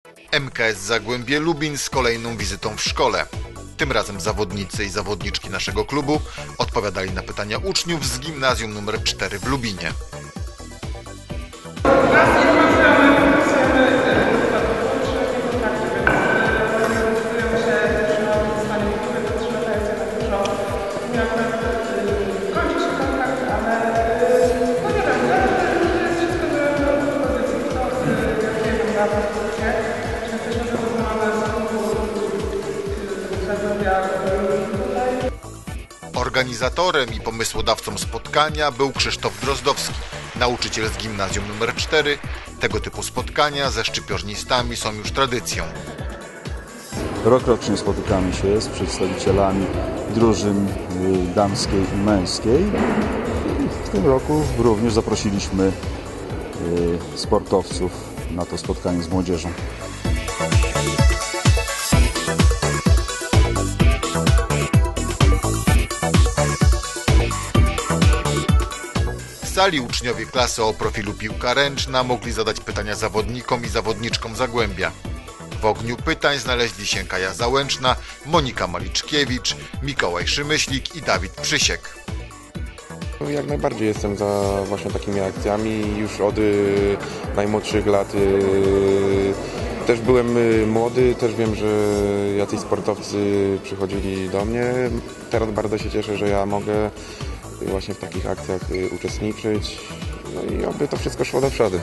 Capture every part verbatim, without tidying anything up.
M K S Zagłębie Lubin z kolejną wizytą w szkole. Tym razem zawodnicy i zawodniczki naszego klubu odpowiadali na pytania uczniów z gimnazjum nr cztery w Lubinie. Organizatorem i pomysłodawcą spotkania był Krzysztof Drozdowski, nauczyciel z gimnazjum nr cztery. Tego typu spotkania ze szczypiornistami są już tradycją. Rokrocznie spotykamy się z przedstawicielami drużyn damskiej i męskiej. W tym roku również zaprosiliśmy sportowców na to spotkanie z młodzieżą. W sali uczniowie klasy o profilu piłka ręczna mogli zadać pytania zawodnikom i zawodniczkom Zagłębia. W ogniu pytań znaleźli się Kaja Załęczna, Monika Maliczkiewicz, Mikołaj Szymyślik i Dawid Przysiek. Jak najbardziej jestem za właśnie takimi akcjami. Już od y, najmłodszych lat y, też byłem y, młody, też wiem, że jacyś sportowcy przychodzili do mnie. Teraz bardzo się cieszę, że ja mogę właśnie w takich akcjach y, uczestniczyć. No i oby to wszystko szło do przodu.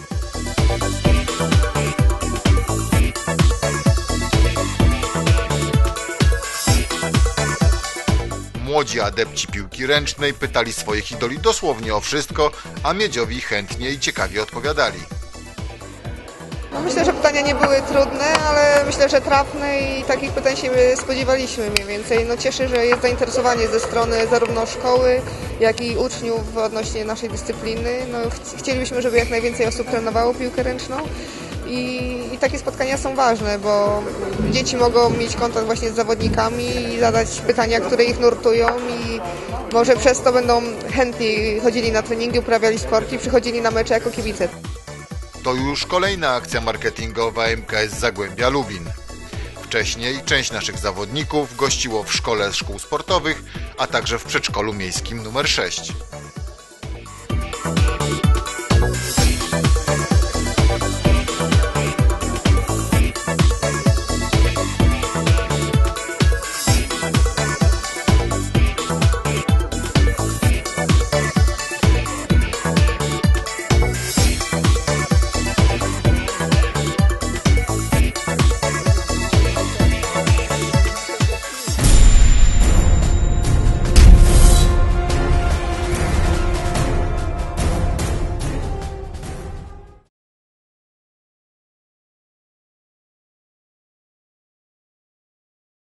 Młodzi adepci piłki ręcznej pytali swoich idoli dosłownie o wszystko, a miedziowi chętnie i ciekawie odpowiadali. No myślę, że pytania nie były trudne, ale myślę, że trafne i takich pytań się spodziewaliśmy mniej więcej. No cieszy, że jest zainteresowanie ze strony zarówno szkoły, jak i uczniów odnośnie naszej dyscypliny. No, ch chcielibyśmy, żeby jak najwięcej osób trenowało piłkę ręczną. I, I takie spotkania są ważne, bo dzieci mogą mieć kontakt właśnie z zawodnikami i zadać pytania, które ich nurtują i może przez to będą chętniej chodzili na treningi, uprawiali sport i przychodzili na mecze jako kibice. To już kolejna akcja marketingowa M K S Zagłębia Lubin. Wcześniej część naszych zawodników gościło w szkole szkół sportowych, a także w przedszkolu miejskim nr sześć.